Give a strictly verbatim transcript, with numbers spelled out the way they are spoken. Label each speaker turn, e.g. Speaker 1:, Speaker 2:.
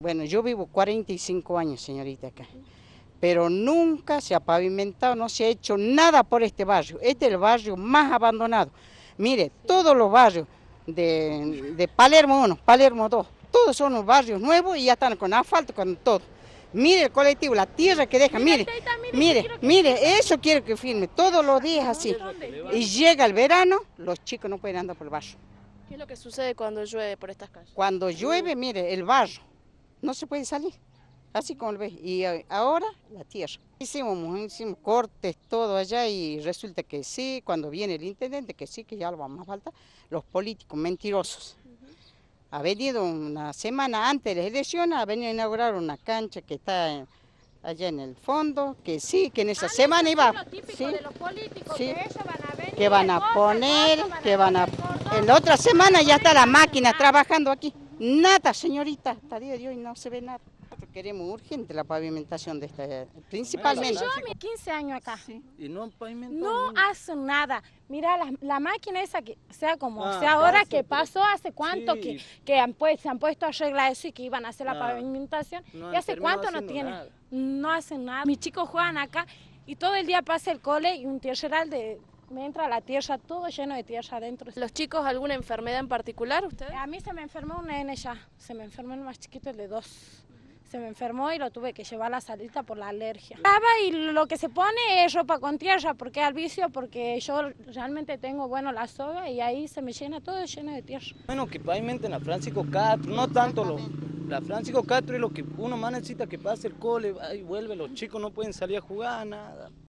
Speaker 1: Bueno, yo vivo cuarenta y cinco años, señorita, acá, pero nunca se ha pavimentado, no se ha hecho nada por este barrio. Este es el barrio más abandonado. Mire, todos los barrios de, de Palermo uno, Palermo dos, todos son los barrios nuevos y ya están con asfalto, con todo. Mire el colectivo, la tierra que deja, mire, mire, mire, eso quiero que firme, todos los días así. Y llega el verano, los chicos no pueden andar por el barrio.
Speaker 2: ¿Qué es lo que sucede cuando llueve por estas calles?
Speaker 1: Cuando llueve, mire, el barro, no se puede salir, así como lo ves. Y ahora, la tierra. Hicimos, hicimos cortes, todo allá, y resulta que sí, cuando viene el intendente, que sí, que ya lo vamos a faltar, los políticos mentirosos. Ha venido una semana antes de las elecciones, ha venido a inaugurar una cancha que está allá en el fondo, que sí, que en esa ah, semana iba...
Speaker 2: ¿Sí? De los políticos, sí. Que ellos van a venir,
Speaker 1: que van a poner, que van a... En la otra semana ya está la máquina trabajando aquí. Nada, señorita, hasta día de hoy no se ve nada. Nosotros queremos urgente la pavimentación de esta, principalmente.
Speaker 3: Yo a mis quince años acá.
Speaker 4: Sí. Y no pavimentado.
Speaker 3: No hacen nada. Mira, la, la máquina esa, que sea como
Speaker 4: Ah,
Speaker 3: sea ahora,
Speaker 4: pasa,
Speaker 3: que pasó hace cuánto
Speaker 4: sí.
Speaker 3: que, que han, pues, se han puesto a arreglar eso y que iban a hacer la
Speaker 4: Ah,
Speaker 3: pavimentación.
Speaker 4: no
Speaker 3: ¿Y hace
Speaker 4: terminado
Speaker 3: cuánto no
Speaker 4: haciendo
Speaker 3: tienen?
Speaker 4: nada.
Speaker 3: No hacen nada. Mis chicos juegan acá y todo el día pasa el cole y un tierral de... Me entra la tierra, todo lleno de tierra adentro.
Speaker 2: ¿Los chicos alguna enfermedad en particular, ustedes?
Speaker 3: A mí se me enfermó un nene ya, se me enfermó el más chiquito, el de dos. Se me enfermó y lo tuve que llevar a la salita por la alergia. Y lo que se pone es ropa con tierra, porque al vicio, porque yo realmente tengo, bueno, la soga y ahí se me llena todo lleno de tierra.
Speaker 4: Bueno, que pavimenten a Francisco Castro, no tanto lo, la Francisco Castro es lo que uno más necesita, que pase el cole, ahí vuelve, los chicos no pueden salir a jugar, nada.